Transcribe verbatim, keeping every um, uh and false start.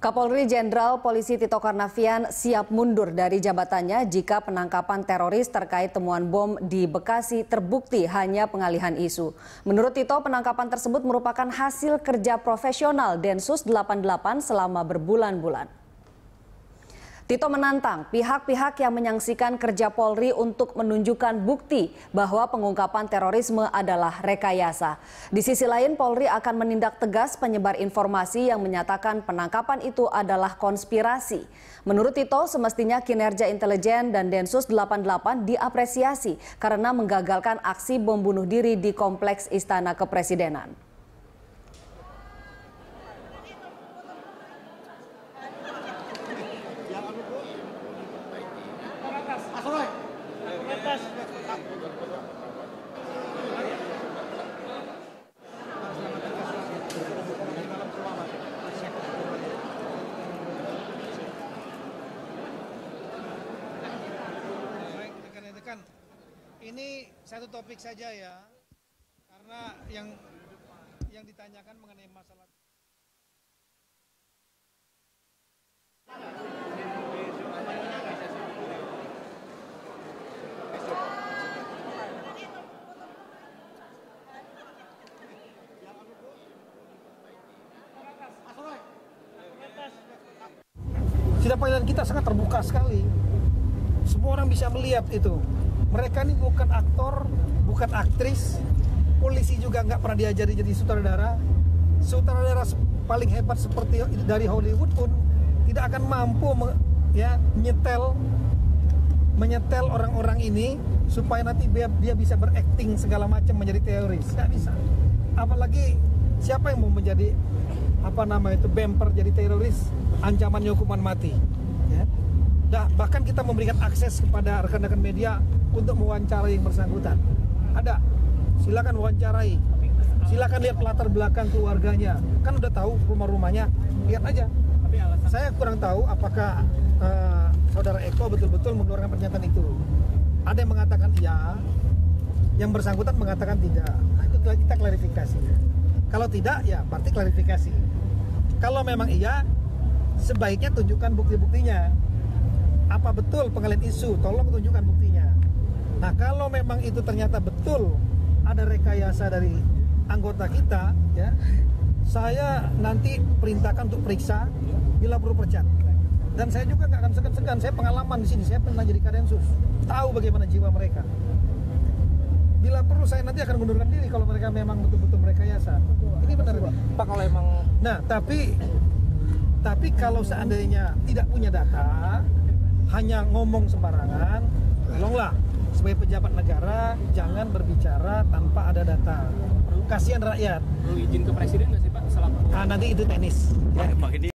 Kapolri Jenderal Polisi Tito Karnavian siap mundur dari jabatannya jika penangkapan teroris terkait temuan bom di Bekasi terbukti hanya pengalihan isu. Menurut Tito, penangkapan tersebut merupakan hasil kerja profesional Densus delapan puluh delapan selama berbulan-bulan. Tito menantang pihak-pihak yang menyaksikan kerja Polri untuk menunjukkan bukti bahwa pengungkapan terorisme adalah rekayasa. Di sisi lain, Polri akan menindak tegas penyebar informasi yang menyatakan penangkapan itu adalah konspirasi. Menurut Tito, semestinya kinerja intelijen dan Densus delapan puluh delapan diapresiasi karena menggagalkan aksi bom bunuh diri di Kompleks Istana Kepresidenan. Ini satu topik saja ya, karena yang yang ditanyakan mengenai masalah. Sidang pengadilan kita sangat terbuka sekali, semua orang bisa melihat itu. Mereka ini bukan aktor, bukan aktris, polisi juga nggak pernah diajari jadi sutradara. Sutradara paling hebat seperti dari Hollywood pun tidak akan mampu ya menyetel, menyetel orang-orang ini supaya nanti dia, dia bisa berakting segala macam menjadi teroris. Nggak bisa. Apalagi siapa yang mau menjadi apa nama itu bemper jadi teroris, ancamannya hukuman mati. Ya. Nah, bahkan kita memberikan akses kepada rekan-rekan media untuk mewawancarai yang bersangkutan. Ada, silakan wawancarai, silakan lihat latar belakang keluarganya. Kan udah tahu rumah-rumahnya, lihat aja. Saya kurang tahu apakah uh, saudara Eko betul-betul mengeluarkan pernyataan itu. Ada yang mengatakan iya, yang bersangkutan mengatakan tidak. Nah, itu kita klarifikasi. Kalau tidak, ya berarti klarifikasi. Kalau memang iya, sebaiknya tunjukkan bukti-buktinya. Apa betul pengalihan isu? Tolong tunjukkan buktinya. Nah, kalau memang itu ternyata betul ada rekayasa dari anggota kita, ya, saya nanti perintahkan untuk periksa bila perlu pecat. Dan saya juga nggak akan segan-segan. Saya pengalaman di sini. Saya pernah jadi Kadensus, tahu bagaimana jiwa mereka. Bila perlu saya nanti akan mundurkan diri kalau mereka memang betul-betul merekayasa. Ini benar, Pak. Kalau emang. Nah, tapi tapi kalau seandainya tidak punya data, hanya ngomong sembarangan, tolonglah sebagai pejabat negara jangan berbicara tanpa ada data. Kasihan rakyat. Perlu izin ke presiden nggak sih Pak? Selaku... Ah, nanti itu teknis. Ya.